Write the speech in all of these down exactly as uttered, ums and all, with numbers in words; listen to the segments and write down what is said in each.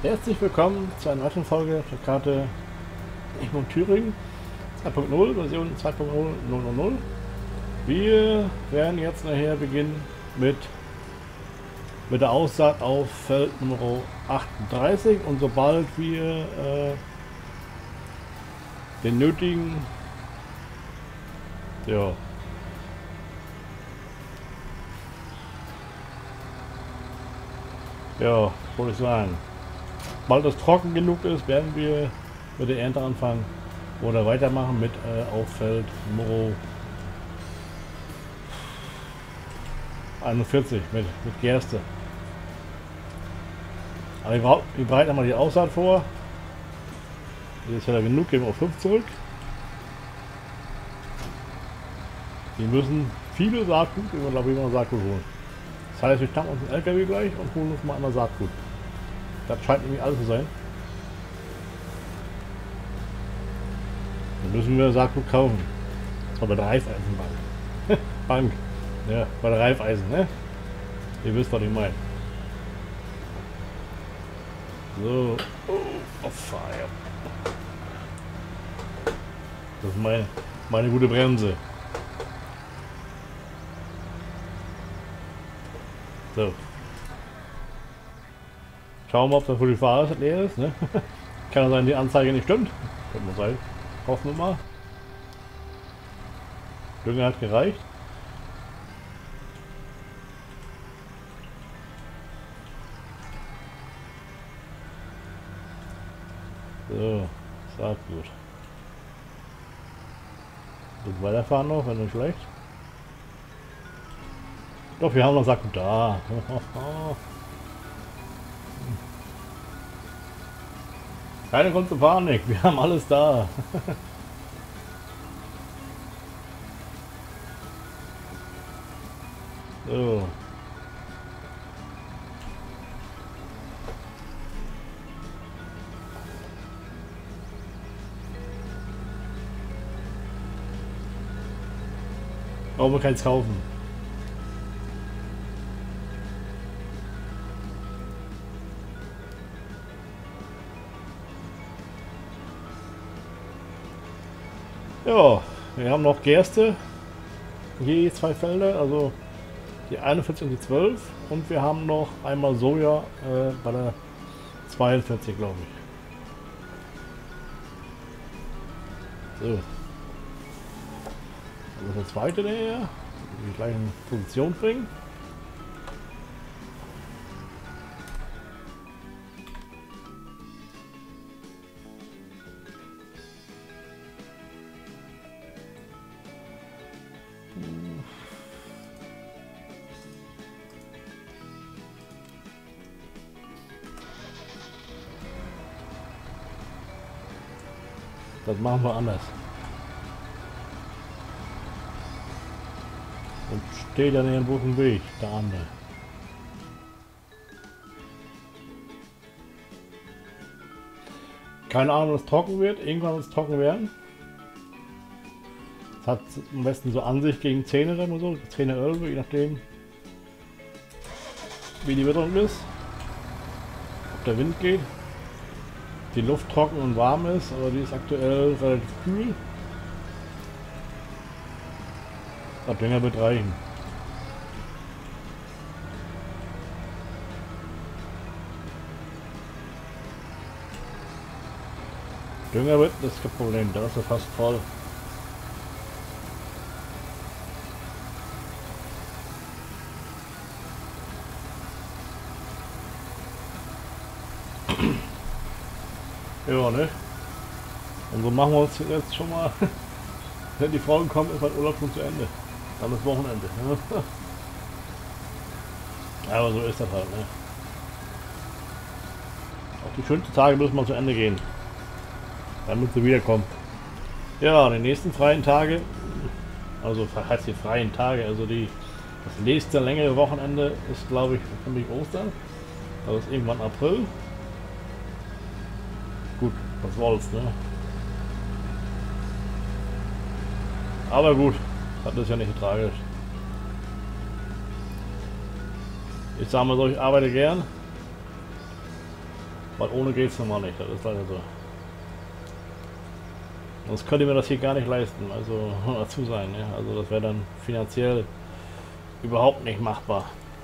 Herzlich willkommen zu einer weiteren Folge der Karte Egmont Thüringen zwei Punkt null, Version zwei Punkt null. Wir werden jetzt nachher beginnen mit, mit der Aussaat auf Feld Nummer achtunddreißig, und sobald wir äh, den nötigen ja, ja, wollte ich sagen, sobald es trocken genug ist, werden wir mit der Ernte anfangen oder weitermachen mit äh, auf Feld Nummer einundvierzig mit, mit Gerste. Aber wir, wir bereiten einmal die Aussaat vor. Jetzt wieder genug, gehen wir auf fünf zurück. Wir müssen viele Saatgut, wir glaube ich, immer Saatgut holen. Das heißt, wir schnappen uns einen L K W gleich und holen uns mal einmal Saatgut. Das scheint irgendwie alles zu sein. Dann müssen wir Saatgut kaufen. Das war bei der Reifeisenbank. Bank. Ja, bei der Reifeisen, ne? Ihr wisst, was ich meine. So. Oh, auf Feuer. Das ist meine, meine gute Bremse. So. Schauen wir, ob das für die Fahrer leer ist, ne? Kann ja sein, die Anzeige nicht stimmt. Könnte man sein. Hoffen wir mal. Dünger hat gereicht. So, sagt gut. Gut weiterfahren noch, wenn nicht schlecht. Doch, wir haben noch Saatgut da. Keine Grund zur Panik, wir haben alles da. So. Aber man kann es kaufen. Ja, wir haben noch Gerste, je zwei Felder, also die einundvierzig und die zwölf, und wir haben noch einmal Soja äh, bei der zweiundvierzig, glaube ich. So. Das ist der zweite, der hier die gleiche Position bringt. Das machen wir anders. Und steht dann irgendwo auf dem Weg, der andere. Keine Ahnung, ob es trocken wird. Irgendwann wird es trocken werden. Es hat am besten so Ansicht gegen Zähne oder so, zehn, elf, je nachdem, wie die Witterung ist. Ob der Wind geht. Die Luft trocken und warm ist, aber die ist aktuell relativ kühl. Der Dünger wird reichen. Dünger wird, das ist kein Problem, da ist er fast voll. Ja, ne? Und so machen wir uns jetzt schon mal, wenn die Frauen kommen, ist mein Urlaub schon zu Ende. Dann ist Wochenende. Ne? Aber so ist das halt, ne? Auch die schönsten Tage müssen mal zu Ende gehen. Damit sie wiederkommen. Ja, die nächsten freien Tage, also heißt die freien Tage, also die das nächste längere Wochenende ist, glaube ich, für mich Ostern. Das ist irgendwann April. Gut, was soll's, ne? Aber gut, das ist ja nicht so tragisch. Ich sage mal so, ich arbeite gern. Weil ohne geht es normal nicht, das ist leider so. Sonst könnte ich mir das hier gar nicht leisten, also dazu sein, ja? Also das wäre dann finanziell überhaupt nicht machbar.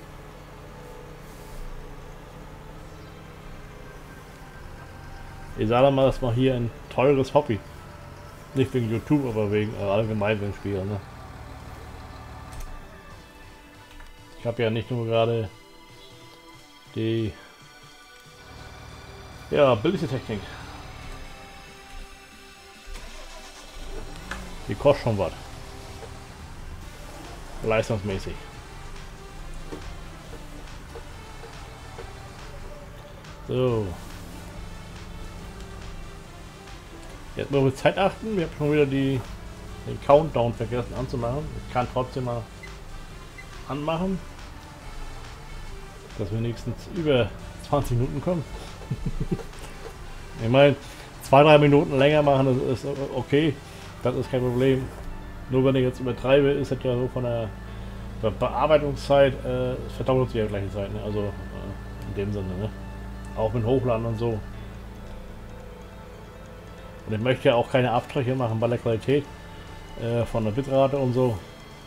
Ich sage mal, das war hier ein teures Hobby. Nicht wegen YouTube, aber wegen äh, allgemein wegen Spielen. Ne? Ich habe ja nicht nur gerade die ja, bildliche Technik. Die kostet schon was. Leistungsmäßig. So. Jetzt müssen wir auf Zeit achten. Wir haben schon wieder die, den Countdown vergessen anzumachen. Ich kann trotzdem mal anmachen, dass wir wenigstens über zwanzig Minuten kommen. Ich meine, zwei, drei Minuten länger machen, das ist okay. Das ist kein Problem. Nur wenn ich jetzt übertreibe, ist es ja so von der, der Bearbeitungszeit, äh, verdoppelt sich ja gleiche Zeit. Ne? Also äh, in dem Sinne. Ne? Auch mit Hochladen und so. Und ich möchte ja auch keine Abstriche machen bei der Qualität äh, von der Bitrate und so.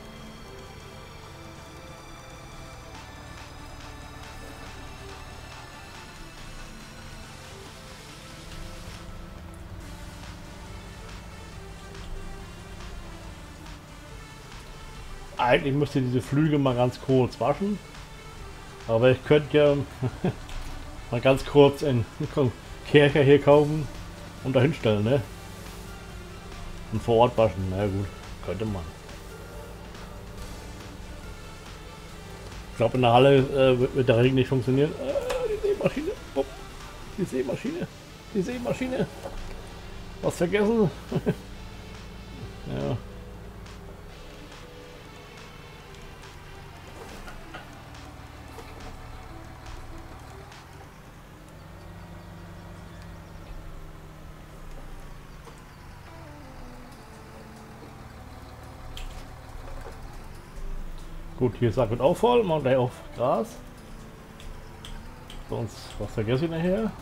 Eigentlich müsste diese Flügel mal ganz kurz waschen. Aber ich könnte ja mal ganz kurz einen Kercher hier kaufen und dahin stellen, ne? Und vor Ort waschen. Na gut, könnte man. Ich glaube, in der Halle äh, wird der Regen nicht funktionieren. Äh, die Seemaschine. Oh, die Seemaschine. Die Seemaschine. Was vergessen? Ja. Gut, hier ist Sack wird auch voll, machen gleich auf Gras. Sonst was vergesse ich nachher.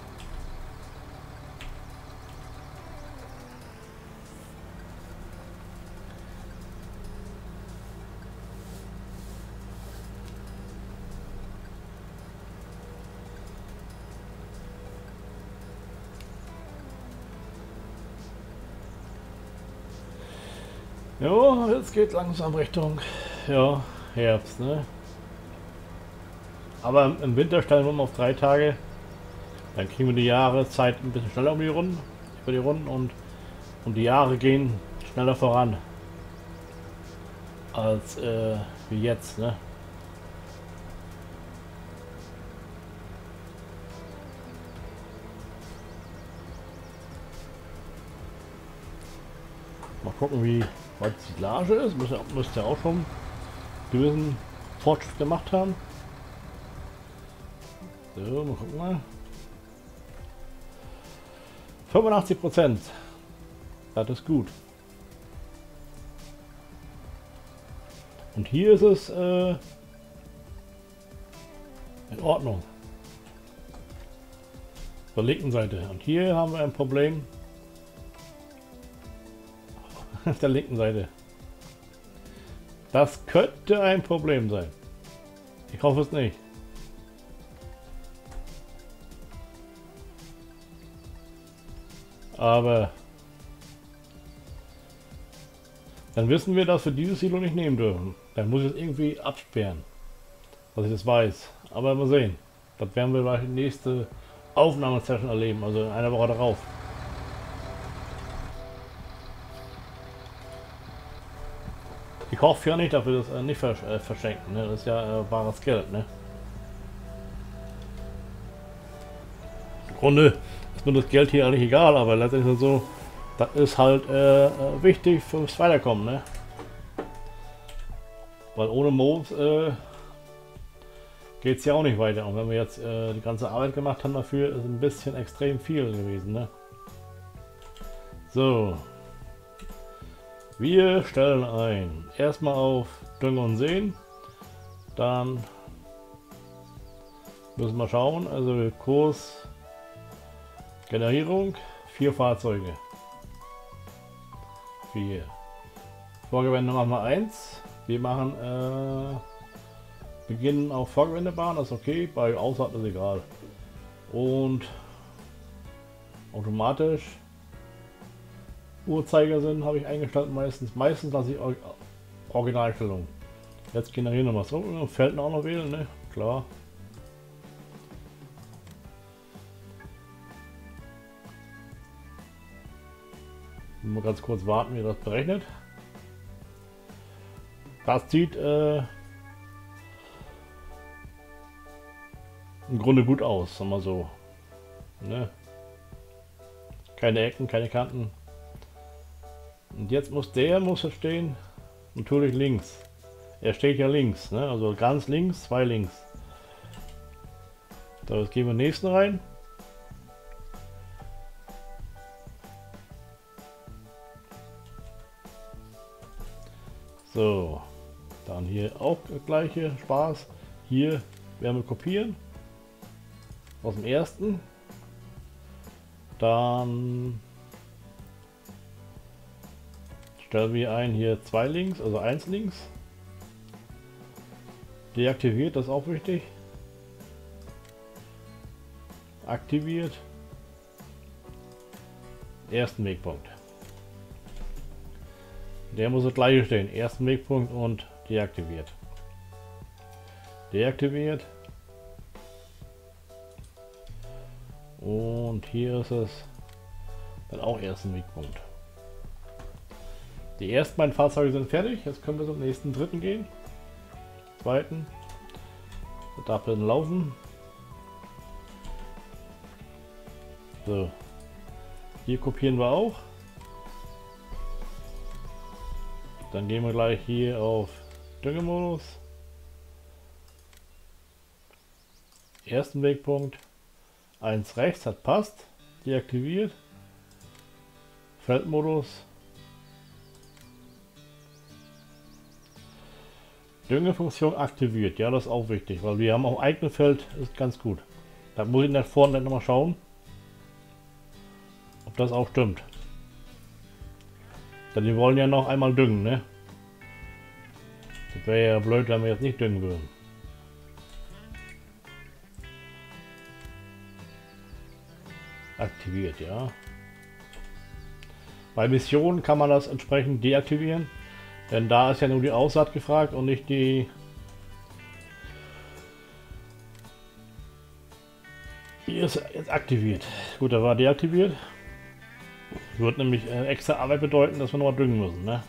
Ja, jetzt geht langsam Richtung ja, Herbst, ne? Aber im Winter stellen wir mal auf drei Tage. Dann kriegen wir die Jahreszeit ein bisschen schneller um die Runden, über die Runden und, und die Jahre gehen schneller voran als äh, wie jetzt, ne? Mal gucken, wie weit die Silage ist. Müsste, müsste auch schon gewissen Fortschritt gemacht haben. So, mal gucken mal. fünfundachtzig Prozent. Das ist gut. Und hier ist es äh, in Ordnung. Auf der linken Seite. Und hier haben wir ein Problem. Auf der linken Seite. Das könnte ein Problem sein. Ich hoffe es nicht. Aber dann wissen wir, dass wir dieses Silo nicht nehmen dürfen. Dann muss ich es irgendwie absperren, dass ich das weiß. Aber mal sehen. Das werden wir bei der nächsten Aufnahmesession erleben, also in einer Woche darauf. Ich hoffe ja nicht, dass wir das äh, nicht versch äh, verschenken. Ne? Das ist ja äh, bares Geld. Ne? Im Grunde ist mir das Geld hier eigentlich egal, aber letztendlich ist es so, das ist halt äh, äh, wichtig fürs Weiterkommen. Ne? Weil ohne Moos äh, geht es ja auch nicht weiter. Und wenn wir jetzt äh, die ganze Arbeit gemacht haben dafür, ist ein bisschen extrem viel gewesen. Ne? So. Wir stellen ein. Erstmal auf Dünger und Sehen. Dann müssen wir schauen. Also Kurs Generierung, vier Fahrzeuge. vier. Vorgewende machen wir eins. Wir machen äh, beginnen auf Vorgewendebahn, das ist okay, bei Ausfahrt ist egal. Und automatisch Uhrzeigersinn habe ich eingestellt meistens. Meistens lasse ich Originalstellung. Jetzt generieren wir was. Oh, Felden auch noch wählen, ne? Klar. Mal ganz kurz warten, wie das berechnet. Das sieht äh, im Grunde gut aus, sagen wir so. Ne? Keine Ecken, keine Kanten. Und jetzt muss der muss er stehen, natürlich links. Er steht ja links, ne? Also ganz links, zwei links. So, jetzt gehen wir den nächsten rein. So, dann hier auch das gleiche Spaß. Hier werden wir kopieren aus dem ersten. Dann stellen wir ein hier zwei links, also eins links. Deaktiviert, das ist auch wichtig. Aktiviert. Ersten Wegpunkt. Der muss das gleiche stehen. Ersten Wegpunkt und deaktiviert. Deaktiviert. Und hier ist es dann auch ersten Wegpunkt. Die ersten beiden Fahrzeuge sind fertig. Jetzt können wir zum nächsten dritten gehen. Zweiten. Das darf dann laufen. So. Hier kopieren wir auch. Dann gehen wir gleich hier auf Düngemodus. Ersten Wegpunkt. eins rechts hat passt. Deaktiviert. Feldmodus. Düngefunktion aktiviert. Ja, das ist auch wichtig, weil wir haben auch eigene Feld, ist ganz gut. Da muss ich nach vorne noch mal schauen, ob das auch stimmt. Denn die wollen ja noch einmal düngen, ne? Das wäre ja blöd, wenn wir jetzt nicht düngen würden. Aktiviert, ja. Bei Missionen kann man das entsprechend deaktivieren, denn da ist ja nur die Aussaat gefragt und nicht die hier ist jetzt aktiviert. Gut, da war deaktiviert. Wird nämlich äh, extra Arbeit bedeuten, dass wir noch mal düngen müssen, ne?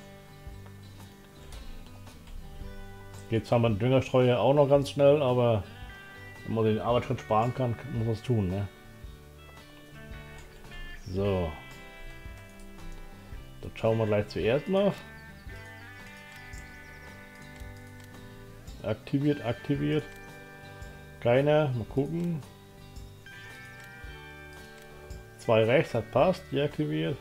Geht zwar mit dem Düngerstreuer auch noch ganz schnell, aber wenn man den Arbeitsschritt sparen kann, muss man es tun, ne? So. Das schauen wir gleich zuerst nach. Aktiviert, aktiviert. Keiner, mal gucken. Zwei rechts hat passt, deaktiviert.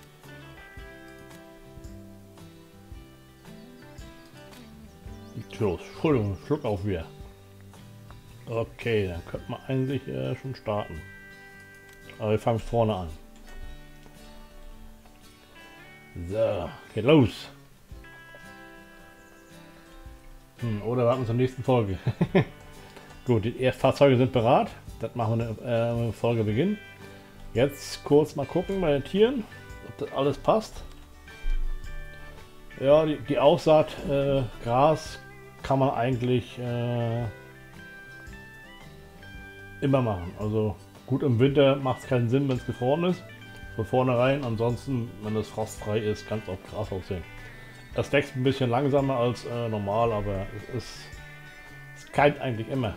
So, Entschuldigung, Schluck auf wieder. Okay, dann könnte man eigentlich äh, schon starten. Aber wir fangen vorne an. So, geht los. Hm, oder warten wir zur nächsten Folge. Gut, die Fahrzeuge sind bereit. Das machen wir eine äh, Folge Beginn. Jetzt kurz mal gucken bei den Tieren, ob das alles passt. Ja, die, die Aussaat äh, Gras kann man eigentlich äh, immer machen. Also gut, im Winter macht es keinen Sinn, wenn es gefroren ist. Von vornherein, ansonsten, wenn es frostfrei ist, kann es auch Gras aussehen. Es wächst ein bisschen langsamer als äh, normal, aber es ist, es keimt eigentlich immer.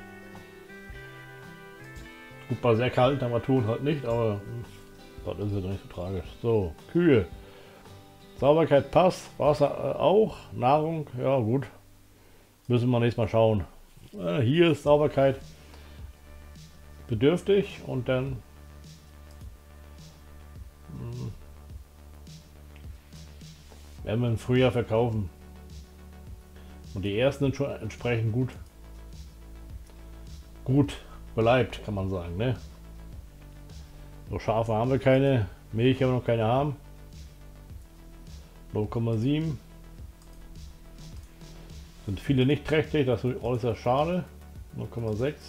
Gut, bei sehr kalten Temperaturen halt nicht, aber das ist ja nicht so tragisch. So, Kühe. Sauberkeit passt, Wasser äh, auch, Nahrung, ja gut. Müssen wir nächstes Mal schauen. Äh, hier ist Sauberkeit bedürftig und dann mh, werden wir im Frühjahr verkaufen. Und die ersten sind schon entsprechend gut. Gut. Bleibt, kann man sagen, ne? So Schafe haben wir keine, Milch haben wir noch keine haben. null Komma sieben. Sind viele nicht trächtig, das ist äußerst schade. null Komma sechs.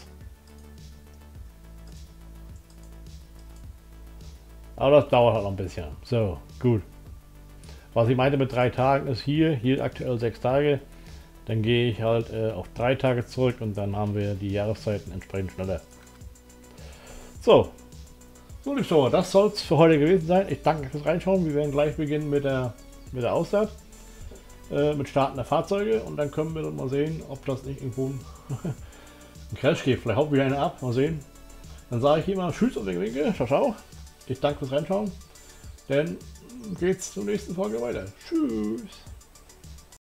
Aber das dauert halt noch ein bisschen. So, gut. Was ich meinte mit drei Tagen ist hier, hier aktuell sechs Tage. Dann gehe ich halt äh, auf drei Tage zurück und dann haben wir die Jahreszeiten entsprechend schneller. So, so liebe Zuschauer, das soll es für heute gewesen sein. Ich danke fürs Reinschauen. Wir werden gleich beginnen mit der, mit der Aussaat, äh, mit Starten der Fahrzeuge und dann können wir dann mal sehen, ob das nicht irgendwo ein, ein Crash gibt. Vielleicht haut wieder einer ab, mal sehen. Dann sage ich hier mal Tschüss und Winke, ciao, ciao. Ich danke fürs Reinschauen. Dann geht's zur nächsten Folge weiter. Tschüss.